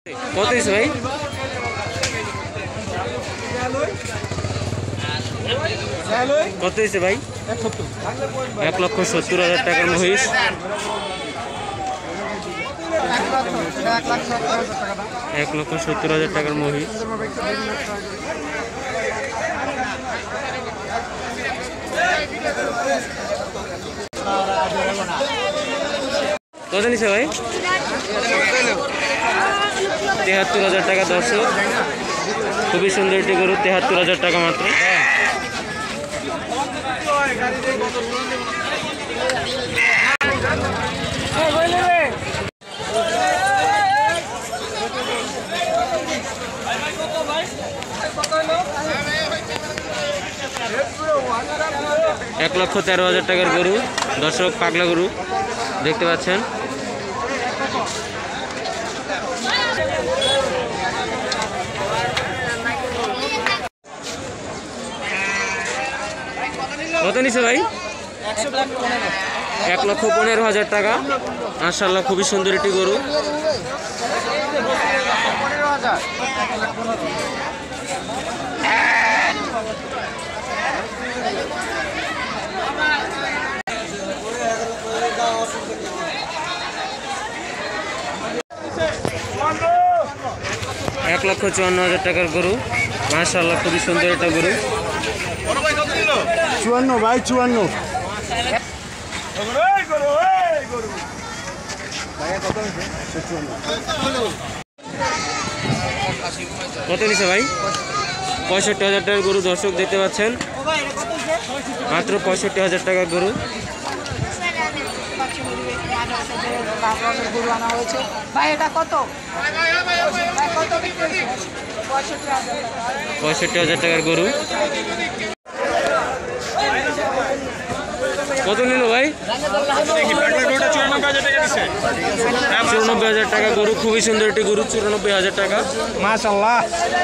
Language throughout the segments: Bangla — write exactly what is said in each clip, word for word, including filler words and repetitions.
কত দিচ্ছে ভাই? কত দিচ্ছে ভাই? এক লক্ষ সত্তর হাজার টাকার মহিষ। এক লক্ষ সত্তর হাজার টাকার মহিষ। কত নিচ্ছে ভাই? তেহাত্তর হাজার টাকা। দর্শক, খুবই সুন্দর একটি গরু, তেহাত্তর হাজার টাকা মাত্র। এক লক্ষ তেরো হাজার টাকার গরু। দর্শক, পাগলা গরু দেখতে পাচ্ছেন। কত নিচ্ছে ভাই? এক লক্ষ পনেরো হাজার টাকা। মাশাআল্লাহ, খুবই সুন্দর একটি গরু। এক লক্ষ চুয়ান্ন হাজার টাকার গরু। মাশাআল্লাহ, খুবই সুন্দর একটা গরু। চুয়ান্ন ভাই, চুয়ান্ন। কত নিচ্ছে ভাই? পঁয়ষট্টি হাজার টাকার গরু। দর্শক দেখতে পাচ্ছেন, মাত্র পঁয়ষট্টি হাজার টাকার গরু। পঁয়ষট্টি হাজার টাকার গরু। কত নিল ভাই? চুরানব্বই হাজার টাকা গরু। খুবই সুন্দর একটি গরু, চুরানব্বই হাজার টাকা। মাশাআল্লাহ।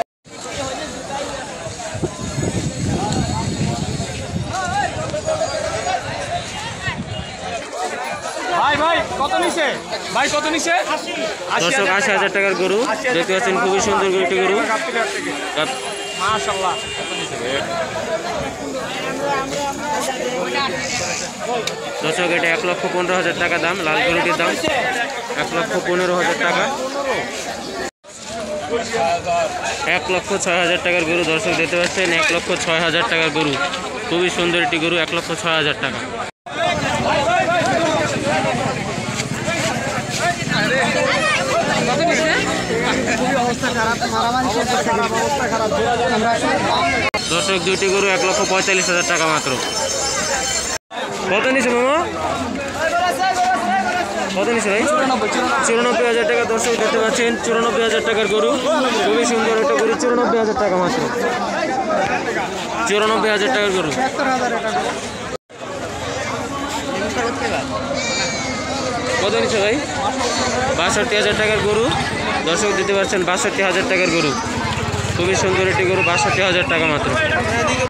ভাই ভাই কত নিছে? ভাই কত নিছে? দর্শক, আশি হাজার টাকার গরু দেখতে পাচ্ছেন, খুবই সুন্দর একটি গরু। মাশাআল্লাহ। দর্শক, এটা এক লক্ষ পনেরো হাজার টাকা দাম। লাল গরুটির দাম এক লক্ষ পনেরো হাজার টাকা। এক লক্ষ ছয় হাজার টাকার গরু। দর্শক দেখতে পাচ্ছেন, এক লক্ষ ছয় হাজার টাকার গরু। খুবই সুন্দর একটি গরু, এক লক্ষ ছয় হাজার টাকা। দর্শক, দুইটি গরু এক লক্ষ পঁয়তাল্লিশ হাজার টাকা মাত্র। কত নিচ্ছে মামা? কত নিচ্ছে ভাই? চুরানব্বই হাজার টাকা। দর্শক দেখতে পাচ্ছেন, চুরানব্বই হাজার টাকার গরু। খুবই সুন্দর একটা গরু, চুরানব্বই হাজার টাকা মাত্র। চুরানব্বই হাজার টাকার গরু। কত নিচ্ছে ভাই? বাষট্টি হাজার টাকার গরু। দর্শক দিতে পারছেন, বাষট্টি হাজার টাকার গরু। খুবই সুন্দর একটি গরু, বাষট্টি হাজার টাকা মাত্র।